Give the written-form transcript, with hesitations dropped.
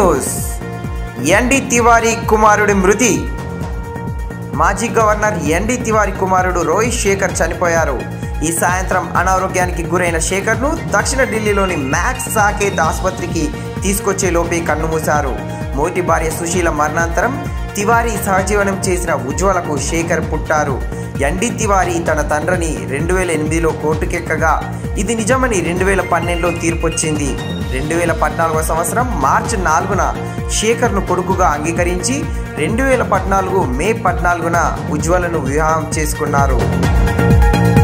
News. ND Tiwari కుమారుడి మృతి. మాజీ గవర్నర్ ND తివారీ కుమారుడు రోహిత్ శేఖర్ చనిపోయారు. ఈ సాయంత్రం అనారోగ్యానికి గురైన శేఖర్ను దక్షిణ ఢిల్లీలోని మ్యాక్స్ సాకేత్ ఆసుపత్రికి తీసుకొచ్చే లోపే కన్నుమూశారు. మొదటి భార్య సుశీల మరణాంతరం తివారీ సహజీవనం చేసిన ఉజ్వలకు శేఖర్ పుట్టారు. ND తివారీ తన తండ్రిని 2008లో కోర్టుకెక్కగా ఇది నిజమని 2012లో తీర్పొచ్చింది. 2014వ సంవత్సరం మార్చి 4న శేఖర్ను కొడుకుగా అంగీకరించి 2014 మే 14న ఉజ్వలను వివాహం చేసుకున్నారు.